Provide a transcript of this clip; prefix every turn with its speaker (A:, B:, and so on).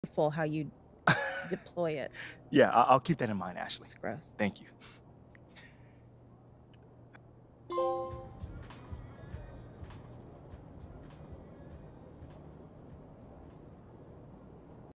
A: Full how you deploy it.
B: Yeah, I'll keep that in mind, Ashley.
A: It's gross.
B: Thank you.